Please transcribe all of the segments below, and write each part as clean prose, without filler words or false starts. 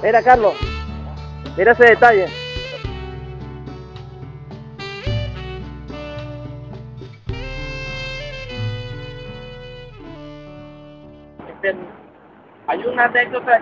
Mira, Carlos, mira ese detalle. Este, hay una anécdota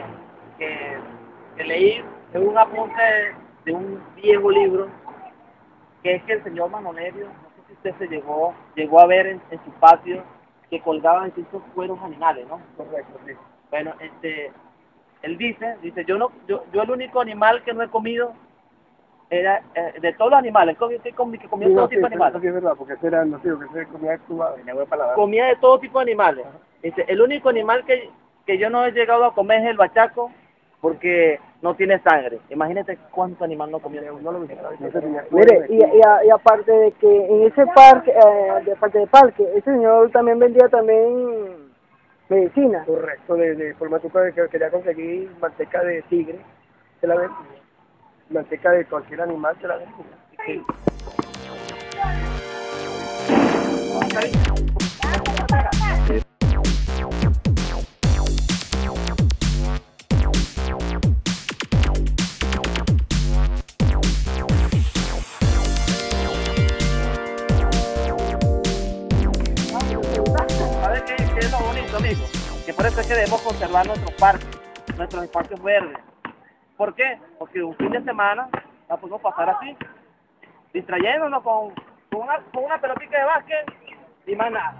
que leí en un apunte de un viejo libro, que es que el señor Manolerio, no sé si usted llegó a ver en su patio que colgaban distintos cueros animales, ¿no? Correcto, sí. Bueno, él dice, yo el único animal que no he comido era, de todos los animales, que comía Sí, todo no, sí, tipo de animales. eso sí es verdad, porque ese era, no sé, que ese comía extubado, tenía buen paladar. Comía de todo tipo de animales. Dice, el único animal que yo no he llegado a comer es el bachaco, porque no tiene sangre. Imagínate cuánto animal no comió. No lo visitaba, no se tenía Mire, cuerno, y aparte de que en ese parque, de aparte del parque, ese señor también vendía también medicina. correcto, de forma tú que quería conseguir manteca de tigre, se la vendía. Manteca de cualquier animal se la vendía. Sí. ¿Sabes qué es lo bonito, amigo? Que por eso es que debemos conservar nuestros parques, nuestros espacios verdes. ¿Por qué? Porque un fin de semana la podemos pasar así, distrayéndonos con una pelotita de básquet y más nada.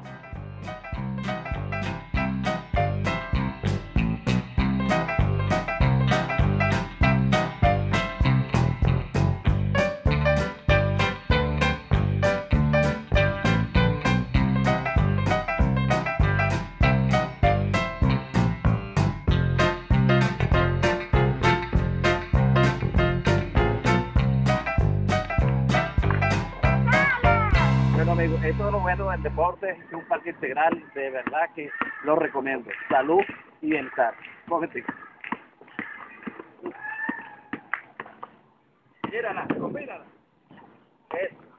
Bueno, amigos, eso es lo bueno del deporte, es un parque integral, de verdad que lo recomiendo. Salud y bienestar. Un momentico. Mírala, mírala. Eso.